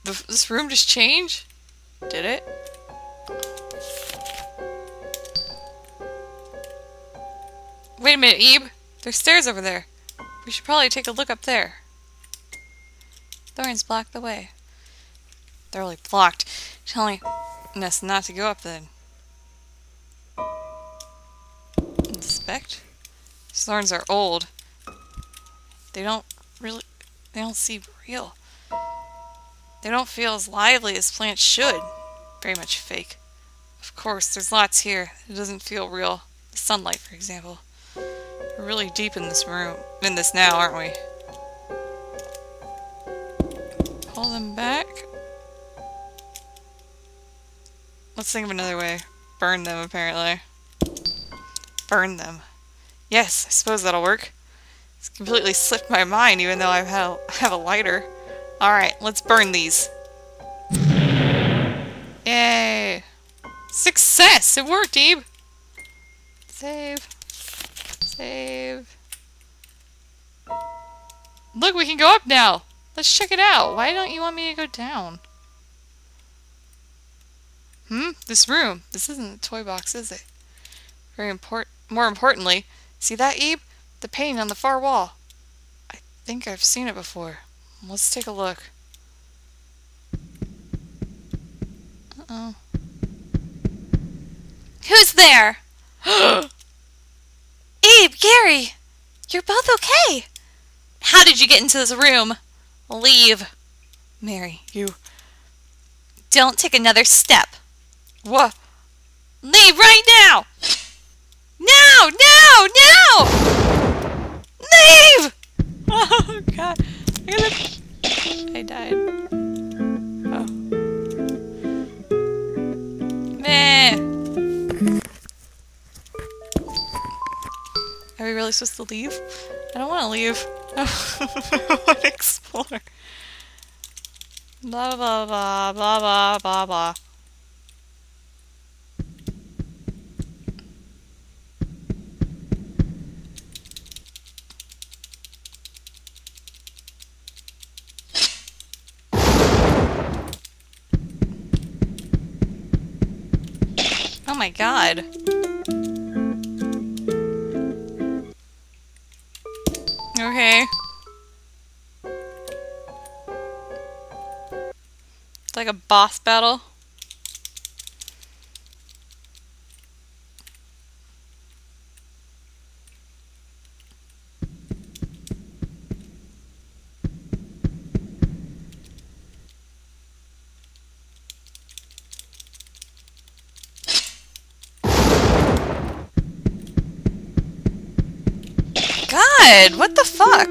This room just changed? Did it? Wait a minute, Ebe. There's stairs over there. We should probably take a look up there. Thorns block the way. They're really blocked. Telling us not to go up then. Inspect? These thorns are old. They don't seem real. They don't feel as lively as plants should. Very much fake. Of course, there's lots here. It doesn't feel real. The sunlight, for example. We're really deep in this room. In this now, aren't we? Pull them back. Let's think of another way. Burn them, apparently. Burn them. Yes, I suppose that'll work. It's completely slipped my mind, even though I have a lighter. Alright, let's burn these. Yay! Success! It worked, Ebe! Save. Save. Look, we can go up now! Let's check it out. Why don't you want me to go down? This room. This isn't a toy box, is it? More importantly, see that, Ebe? The painting on the far wall. I think I've seen it before. Let's take a look. Uh-oh. Who's there? Abe, Gary! You're both okay! How did you get into this room? Leave. Mary, you... Don't take another step. What? Leave right now! No! No! No! Leave! Oh, God. I died. Oh. Meh. Are we really supposed to leave? I don't want to leave. I want to explore. Blah, blah, blah, blah, blah, blah, blah. Oh my God. Okay. It's like a boss battle. God, what the fuck?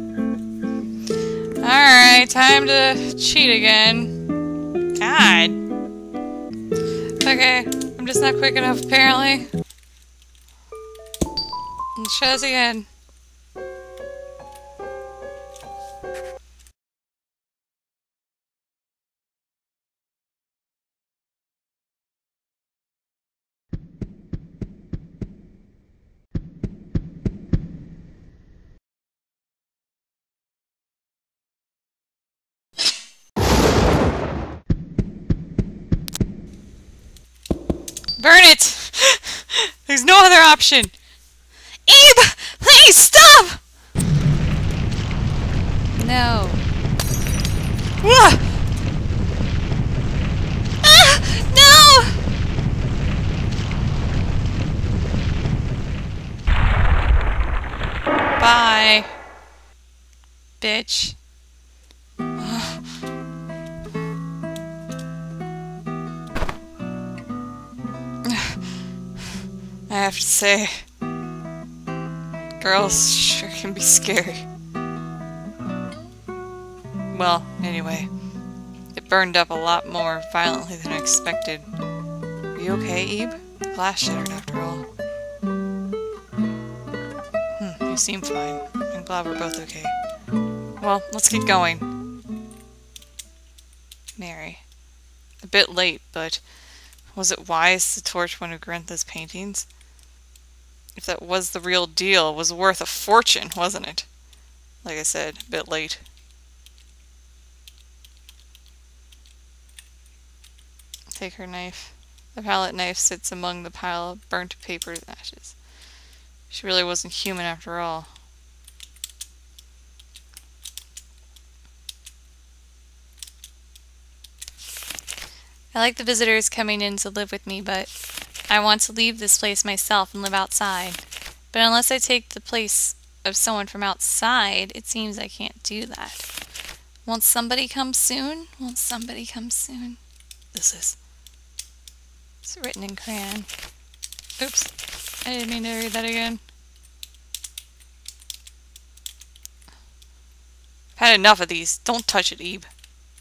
Alright, time to cheat again. God. Okay, I'm just not quick enough apparently. Let's try this again. Burn it! There's no other option! Abe! Please stop! No. Ah! No! Bye. Bitch. I have to say, girls sure can be scary. Well, anyway, it burned up a lot more violently than I expected. Are you okay, Ebe? The glass shattered after all. You seem fine. I'm glad we're both okay. Well, let's keep going. Mary. A bit late, but was it wise to torch one of Grantha's paintings? If that was the real deal, it was worth a fortune, wasn't it? Like I said, a bit late. take her knife. The palette knife sits among the pile of burnt paper and ashes. She really wasn't human after all. I like the visitors coming in to live with me, but I want to leave this place myself and live outside. But unless I take the place of someone from outside, it seems I can't do that. Won't somebody come soon? Won't somebody come soon? It's written in crayon. Oops. I didn't mean to read that again. I've had enough of these. Don't touch it, Ebe.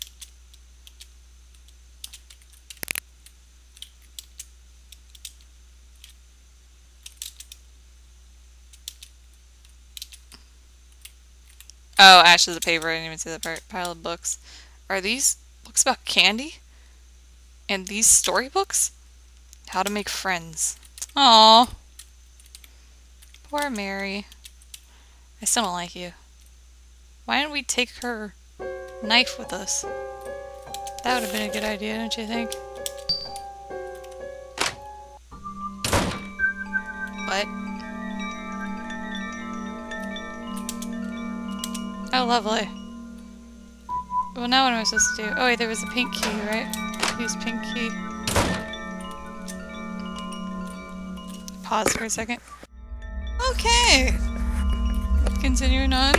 Oh, ashes of paper. I didn't even see that part. Pile of books. Are these books about candy? And these storybooks? How to make friends. Aww. Poor Mary. I still don't like you. Why didn't we take her knife with us? That would have been a good idea, don't you think? What? Oh, lovely. Well, now what am I supposed to do? Oh, wait, there was a pink key, right? Use pink key. Pause for a second. Okay! Continuing on.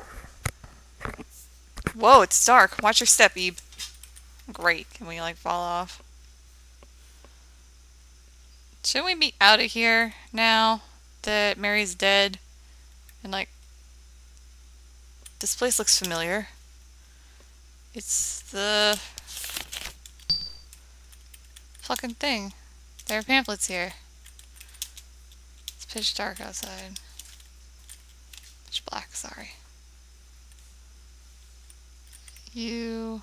Whoa, it's dark. Watch your step, Ebe. Great. Can we, like, fall off? Shouldn't we be out of here now that Mary's dead? And, like, this place looks familiar. It's the fucking thing. There are pamphlets here. It's pitch dark outside. Pitch black, sorry. You...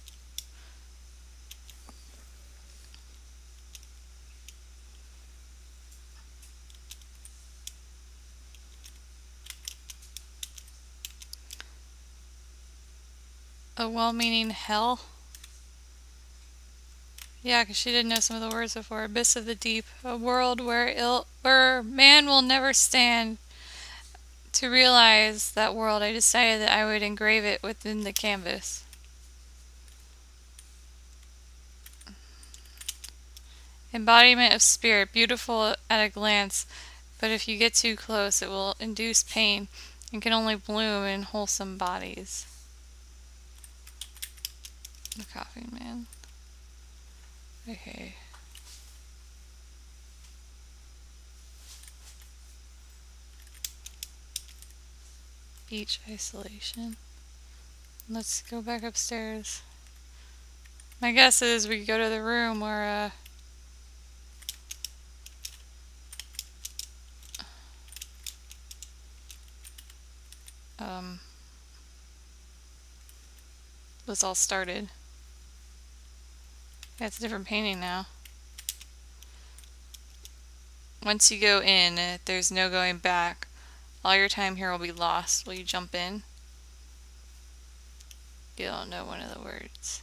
A well-meaning hell? Yeah, because she didn't know some of the words before. Abyss of the deep. A world where man will never stand. To realize that world, I decided that I would engrave it within the canvas. Embodiment of spirit. Beautiful at a glance, but if you get too close, it will induce pain and can only bloom in wholesome bodies. The Coffee Man. Okay. Beach isolation. Let's go back upstairs. My guess is we go to the room where, this all started. Yeah, it's a different painting now. Once you go in, there's no going back. All your time here will be lost. Will you jump in? You don't know one of the words.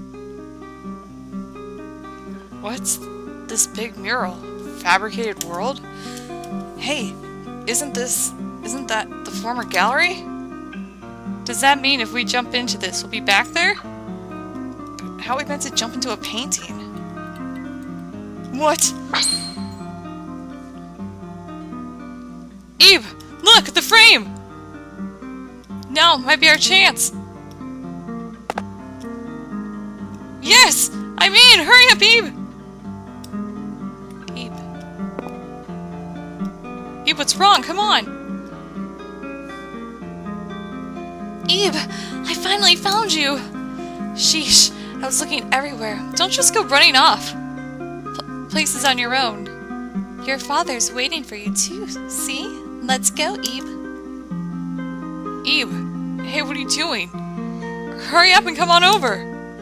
What's this big mural? Fabricated world? Hey, isn't that the former gallery? Does that mean if we jump into this, we'll be back there? How are we meant to jump into a painting? What? Ebe! Look! The frame! Now might be our chance! Yes! I mean, hurry up, Ebe! Ebe, what's wrong? Come on! Ebe! I finally found you! Sheesh. I was looking everywhere. Don't just go running off. Places on your own. Your father's waiting for you too, see? Let's go, Ebe. Ebe, hey, what are you doing? Hurry up and come on over.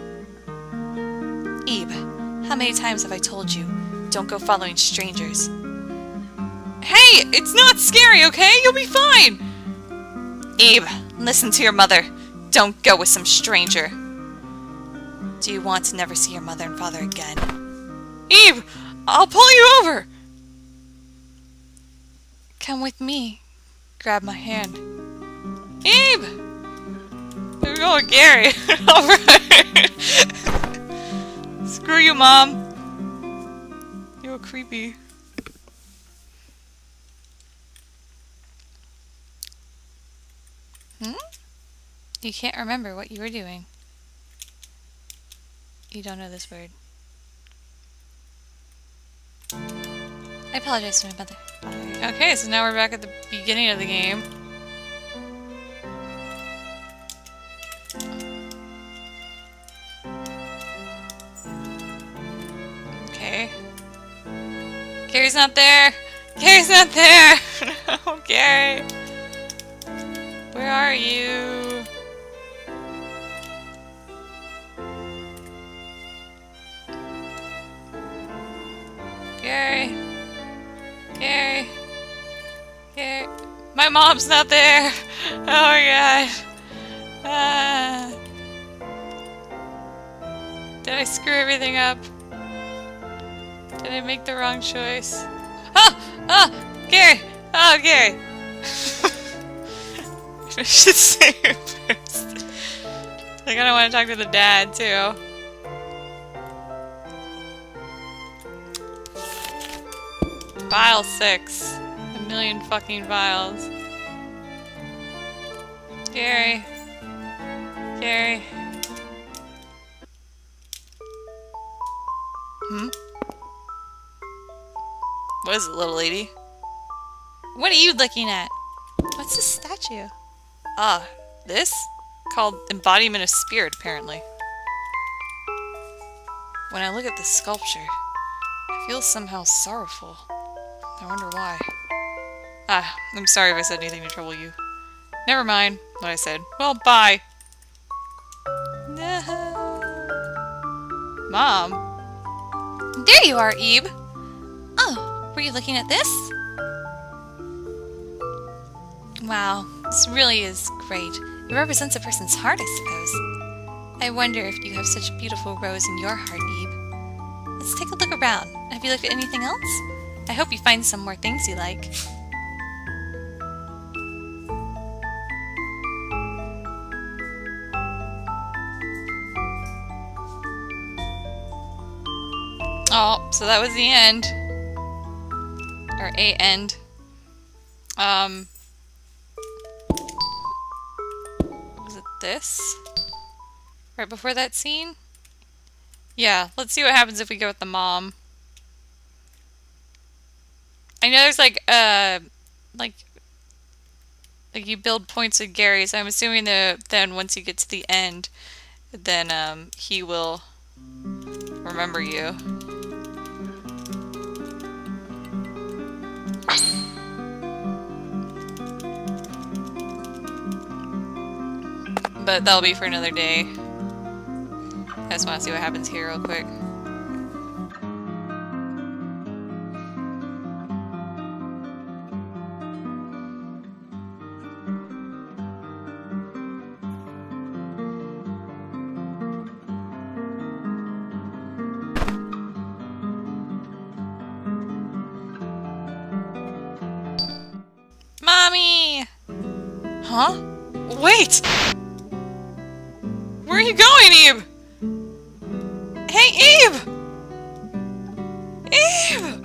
Ebe, how many times have I told you, don't go following strangers? Hey, it's not scary, okay? You'll be fine. Ebe, listen to your mother. Don't go with some stranger. Do you want to never see your mother and father again? Eve! I'll pull you over! Come with me. Grab my hand. Eve! We're going with Gary. Alright. Screw you, Mom. You're creepy. You can't remember what you were doing. You don't know this word. I apologize to my mother. Okay, so now we're back at the beginning of the game. Okay. Gary's not there! Gary's not there! No, Gary! Where are you? Gary. Gary. Gary. My mom's not there. Oh my god. Did I screw everything up? Did I make the wrong choice? Oh! Oh! Gary! Oh, Gary! I should say it first. I kinda want to talk to the dad, too. File 6. A million fucking files. Gary. Gary. What is it, little lady? What are you looking at? What's this statue? Ah, this? Called Embodiment of Spirit, apparently. When I look at this sculpture, I feel somehow sorrowful. I wonder why. Ah, I'm sorry if I said anything to trouble you. Never mind what I said. Well, bye! No. Mom? There you are, Eve! Oh, were you looking at this? Wow, this really is great. It represents a person's heart, I suppose. I wonder if you have such a beautiful rose in your heart, Eve. Let's take a look around. Have you looked at anything else? I hope you find some more things you like. Oh, so that was the end. Or a end. Was it this? Right before that scene? Yeah, let's see what happens if we go with the mom. I know there's like you build points with Gary, so I'm assuming that then once you get to the end, then he will remember you. But that'll be for another day. I just want to see what happens here real quick. Mommy! Huh? Wait! Where are you going, Eve? Hey, Eve! Eve!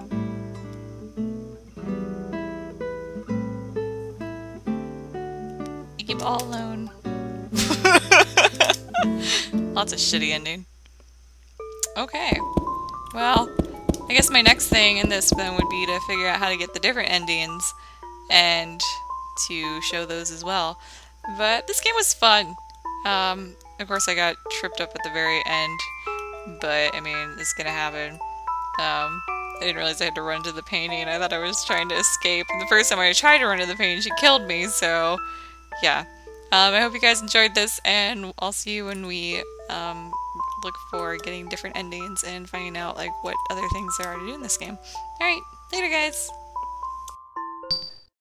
Eve all alone. Lots of shitty ending. Okay. Well, I guess my next thing in this then would be to figure out how to get the different endings and to show those as well. But this game was fun. Of course I got tripped up at the very end, but I mean, it's gonna happen. I didn't realize I had to run to the painting. I thought I was trying to escape, and the first time I tried to run to the painting, she killed me, so yeah. I hope you guys enjoyed this, and I'll see you when we look for getting different endings and finding out like what other things there are to do in this game. Alright, later guys!